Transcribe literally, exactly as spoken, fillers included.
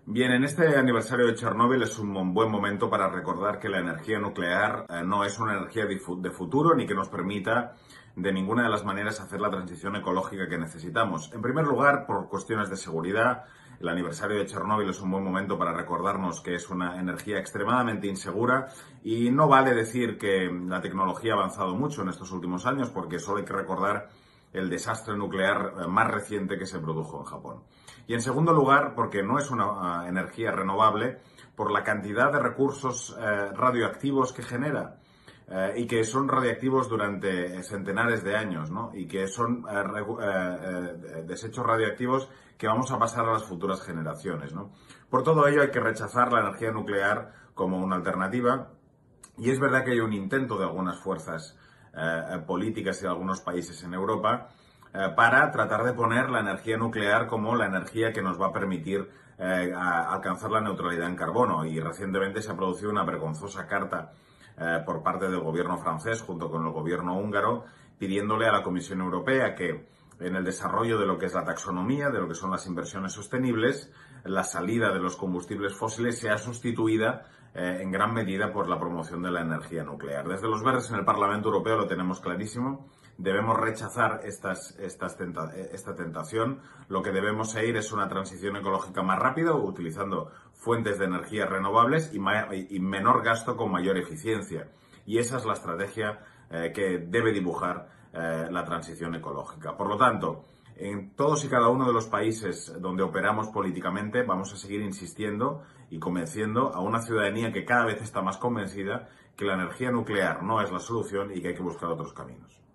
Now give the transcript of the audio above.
Bien, en este aniversario de Chernóbil es un buen momento para recordar que la energía nuclear eh, no es una energía de fu- de futuro ni que nos permita de ninguna de las maneras hacer la transición ecológica que necesitamos. En primer lugar, por cuestiones de seguridad, el aniversario de Chernóbil es un buen momento para recordarnos que es una energía extremadamente insegura y no vale decir que la tecnología ha avanzado mucho en estos últimos años porque solo hay que recordar el desastre nuclear eh, más reciente que se produjo en Japón. Y en segundo lugar, porque no es una uh, energía renovable, por la cantidad de recursos eh, radioactivos que genera. Eh, y que son radiactivos durante centenares de años, ¿no? Y que son eh, eh, eh, desechos radioactivos que vamos a pasar a las futuras generaciones, ¿no? Por todo ello hay que rechazar la energía nuclear como una alternativa. Y es verdad que hay un intento de algunas fuerzas eh, políticas y de algunos países en Europa eh, para tratar de poner la energía nuclear como la energía que nos va a permitir eh, a alcanzar la neutralidad en carbono. Y recientemente se ha producido una vergonzosa carta eh, por parte del gobierno francés junto con el gobierno húngaro pidiéndole a la Comisión Europea que en el desarrollo de lo que es la taxonomía, de lo que son las inversiones sostenibles, la salida de los combustibles fósiles sea sustituida eh, en gran medida por la promoción de la energía nuclear. Desde los Verdes en el Parlamento Europeo lo tenemos clarísimo. Debemos rechazar estas, estas tenta, esta tentación. Lo que debemos ir es una transición ecológica más rápida, utilizando fuentes de energía renovables y, ma y menor gasto con mayor eficiencia. Y esa es la estrategia eh, que debe dibujar eh, la transición ecológica. Por lo tanto, en todos y cada uno de los países donde operamos políticamente vamos a seguir insistiendo y convenciendo a una ciudadanía que cada vez está más convencida que la energía nuclear no es la solución y que hay que buscar otros caminos.